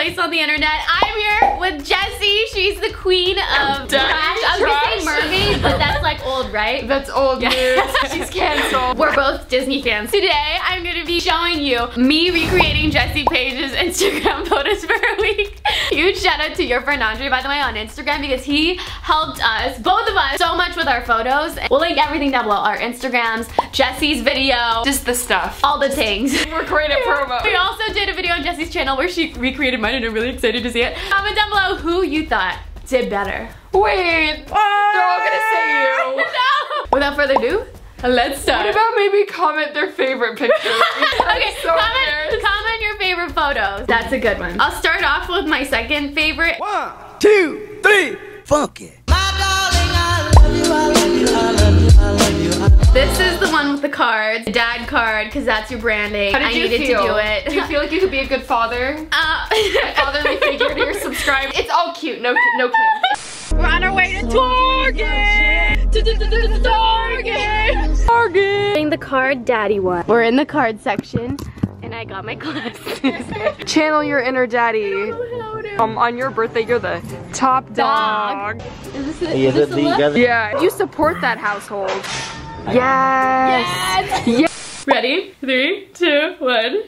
face on the internet. I'm here with Jessie. She's the queen of trash. I was gonna say mermaid, but that's like old, right? That's old news. She's canceled. We're both Disney fans. Today, I'm gonna be showing you me recreating Jessie Page's Instagram photos for a week. Huge shout out to your friend Andre, by the way, on Instagram, because he helped us, both of us, so much with our photos. We'll link everything down below. Our Instagrams, Jessie's video. Just the stuff. All the things. We're great at promo. We also did a video on Jessie's channel where she recreated mine and I'm really excited to see it. Comment down below who you thought did better. Wait, they're all gonna say you. No. Without further ado, let's start. What about maybe comment their favorite picture? Okay, so comment your favorite photos. That's a good one. I'll start off with my second favorite. 1, 2, 3, funk it. This is the one with the cards, the dad card, because that's your branding. How did you needed feel? to do it. Do you feel like you could be a good father? Fatherly figure to your subscribers. It's all cute, no kids. We're on our way to Target! Target! The card daddy one. We're in the card section, and I got my glasses. Channel your inner daddy. On your birthday, you're the top dog. Is this a look? Yeah, you support that household. Yes. Yes. Ready? 3, 2, 1.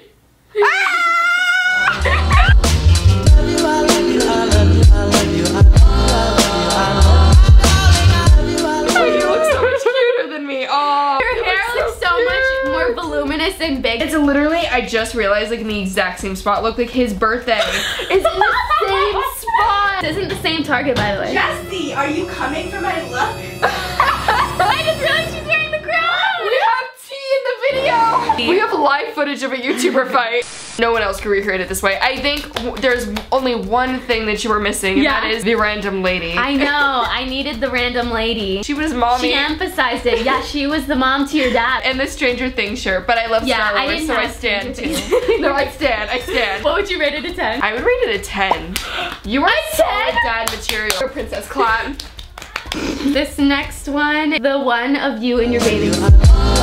You look so much cuter than me. Oh, your hair looks so much more voluminous and big. It's literally, I just realized, like in the exact same spot. Look, like his birthday is in the same spot. This isn't the same Target, by the way. Jessie, are you coming for my look? I just realized she's wearing the crown. We have tea in the video. We have live footage of a YouTuber fight. No one else can recreate it this way. I think there's only one thing that you were missing, and that is the random lady. I know. I needed the random lady. She was mommy. She emphasized it. Yeah, she was the mom to your dad. And the Stranger Things shirt, but I love Star Wars, so I stand too. No, I stand. What would you rate it a 10? I would rate it a 10. You are solid dad material. Your princess clap. This next one, the one of you in your bathing suit.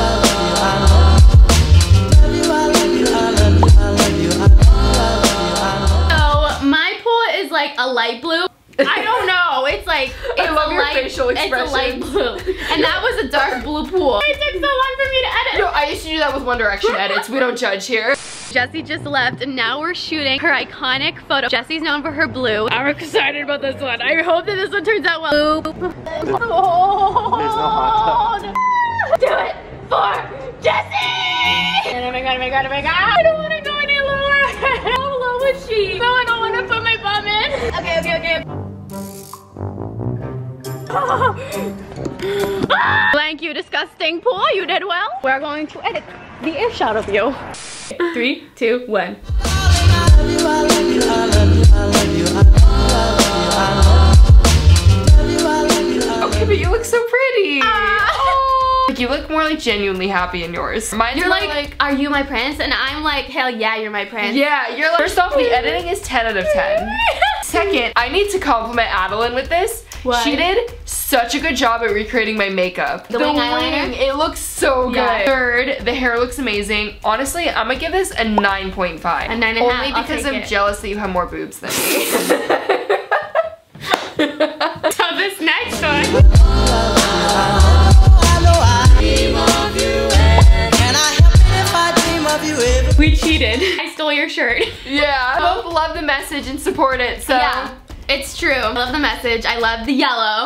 So my pool is like a light blue. I don't know. It's like I love your facial expression. It's a light blue, and that was a dark blue pool. It took so long for me to edit. No, I used to do that with One Direction edits. We don't judge here. Jessie just left, and now we're shooting her iconic photo. Jessie's known for her blue. I'm excited about this one. I hope that this one turns out well. Blue. Oh, There's no hot tub. Do it for Jessie! And oh my god, oh my god, oh my god. I don't want to go any lower. How low is she? No, I don't want to put my bum in. Okay, okay, okay. Blank, you disgusting pool. You did well. We're going to edit the air shot of you. 3, 2, 1. Okay, but you look so pretty. Like, you look more like genuinely happy in yours. Mine, You're like, are you my prince? And I'm like, hell yeah, you're my prince. yeah, you're like, first off, the editing is 10 out of 10. Second, I need to compliment Adeline with this. What? She did such a good job at recreating my makeup. The wing eyeliner? It looks so good. Yeah. Third, the hair looks amazing. Honestly, I'm gonna give this a 9.5. A 9.5, Only I'll because take I'm it. jealous that you have more boobs than me. So this next one. We cheated. I stole your shirt. Yeah. Both love the message and support it, so. Yeah, it's true. I love the message. I love the yellow.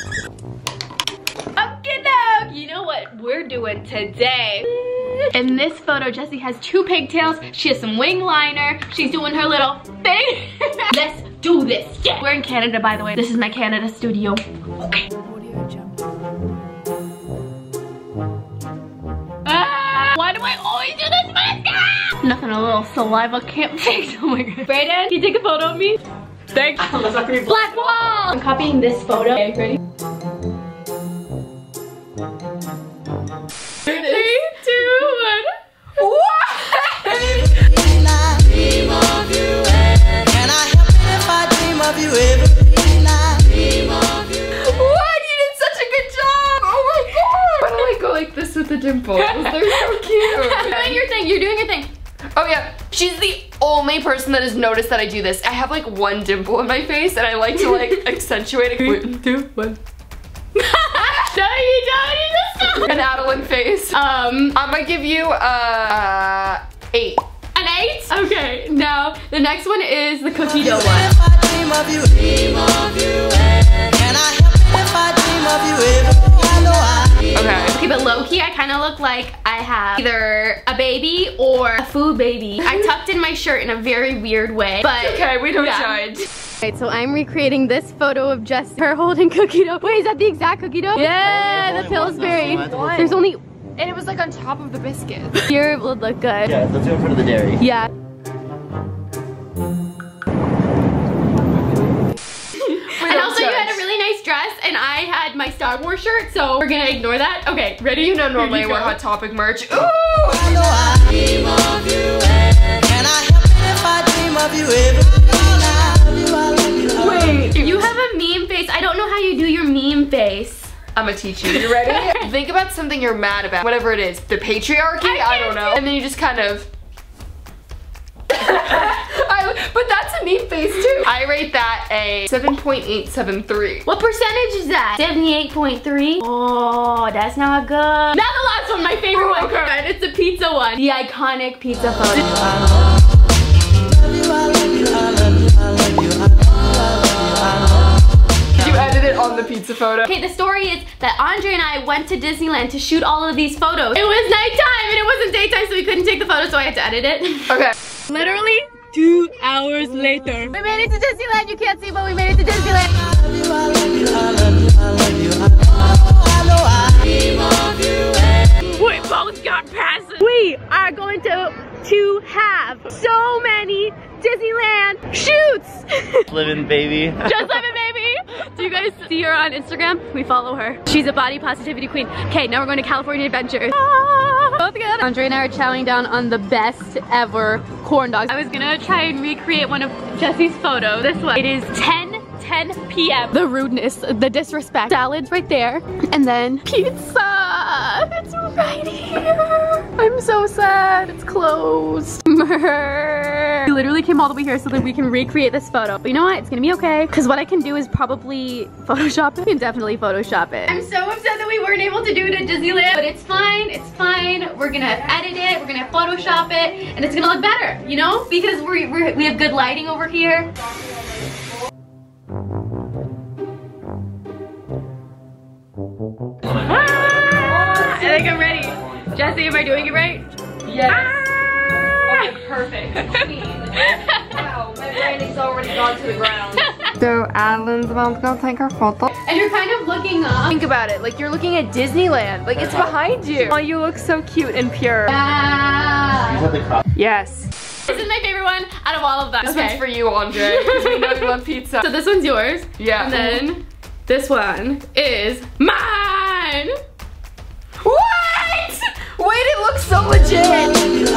Okay, now, you know what we're doing today? In this photo, Jessie has 2 pigtails. She has some wing liner. She's doing her little thing. Let's do this. Yeah. We're in Canada, by the way. This is my Canada studio. Okay. Why do I always do this mascara? Nothing a little saliva can't fix. Oh my god. Brayden, can you take a photo of me? Thanks. Black wall. I'm copying this photo. Okay, ready? 3, 2, 1. What? dimples. They're so cute. You're doing your thing. You're doing your thing. Oh yeah, she's the only person person that has noticed that I do this. I have like one dimple in my face and I like to like accentuate it. 3, 2, 1. No, you don't. You just stop. An Adeline face. I'm gonna give you 8. An 8? Okay, now the next one is the cookie dough one. Okay, but low-key, I kind of look like I have either a baby or a food baby. I tucked in my shirt in a very weird way, but okay, we don't judge. Alright, so I'm recreating this photo of Jess, her holding cookie dough. Wait, is that the exact cookie dough? Yeah, the Pillsbury. There's only... And it was like on top of the biscuit. Here would look good. Yeah, let's go in front of the dairy. Yeah. And also you had a really nice dress and I had my Star Wars shirt, so we're gonna ignore that. Okay, ready? You know normally I wear Hot Topic merch. Ooh! Wait, you have a meme face. I don't know how you do your meme face. I'm gonna teach you. You ready? Think about something you're mad about. Whatever it is. The patriarchy? I don't know. And then you just kind of... but that's a neat face too. I rate that a 7.873. What percentage is that? 78.3? Oh, that's not good. Now the last one, my favorite one. Okay. And it's the pizza one. The iconic pizza photo. Did you edit it on the pizza photo? Okay, the story is that Andre and I went to Disneyland to shoot all of these photos. It was nighttime and it wasn't daytime, so we couldn't take the photo, so I had to edit it. Okay. Literally 2 hours later. We made it to Disneyland. You can't see, but we made it to Disneyland. We both got passes. We are going to have so many Disneyland shoots. Living, baby. Just living, baby. Do you guys see her on Instagram? We follow her. She's a body positivity queen. Okay, now we're going to California Adventures. Both together. Andre and I are chowing down on the best ever corn dogs. I was gonna try and recreate one of Jesse's photos. This one. It is 10 p.m. The rudeness, the disrespect. Salads right there. And then pizza. It's right here. I'm so sad. It's closed. We literally came all the way here so that we can recreate this photo. But you know what? It's gonna be okay. Because what I can do is probably Photoshop it. I can definitely Photoshop it. I'm so upset that we weren't able to do it at Disneyland. But it's fine. It's fine. We're gonna edit it. We're gonna Photoshop it. And it's gonna look better, you know? Because we have good lighting over here. I think I'm ready. Jesse, am I doing it right? Yes. Okay, perfect. Wow, my brain is already gone to the ground. So Adeline's about to go take her photo. And you're kind of looking up. Think about it, like you're looking at Disneyland. Like it's behind you. Oh, you look so cute and pure. Yeah. Yes. This is my favorite one out of all of them. This one's for you, Andre, because we know you love pizza. So this one's yours. Yeah. And then this one is mine. What? Wait, it looks so legit.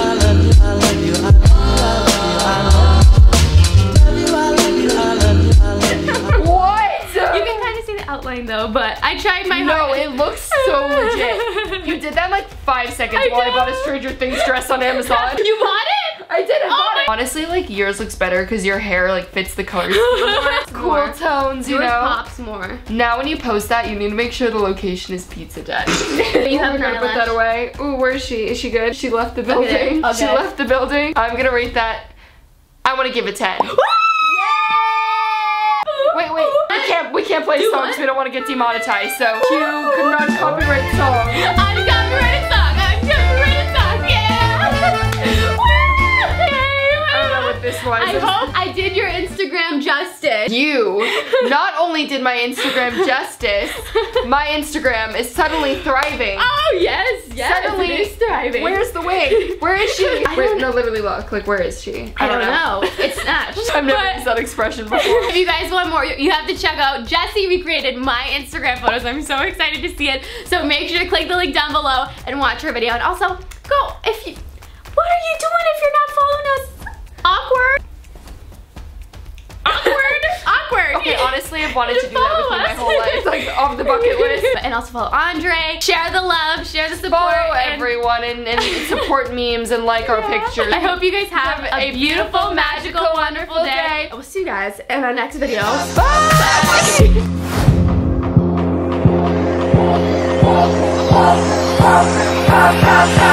What? You can kind of see the outline though, but I tried my No, hardest. it looks so legit. You did that in like 5 seconds while I bought a Stranger Things dress on Amazon. You bought it? I did it. Honestly, like yours looks better because your hair like fits the colors. Cool tones, you Yours know. pops more. Now when you post that, you need to make sure the location is Pizza Den. You have We're gonna put that away. Ooh, where is she? Is she good? She left the building. Okay. She left the building. I'm gonna rate that. I want to give it 10. Wait, we can't play songs because we don't want to get demonetized. So cue non-copyright song. Uncopyrighted song. Uncopyrighted song. Yeah. I don't know what this was. I hope I did your Instagram justice. You not only did my Instagram justice, my Instagram is suddenly thriving. Oh yes, Suddenly, it is thriving. Where's the wig? Where is she? No, literally look. Like, where is she? I don't know. It's snatched. I've never used that expression before. If you guys want more, you have to check out Jessie recreated my Instagram photos. I'm so excited to see it. So make sure to click the link down below and watch her video. And also, go if you. What are you doing if you're not following us? Awkward. Awkward. Awkward. Okay, honestly, I've wanted to do that with you my whole life. Like, off the bucket list. And also follow Andre. Share the love, share the support. Follow everyone and support memes and like our pictures. I hope you guys have a beautiful, magical, wonderful day. I will see you guys in our next video. Bye!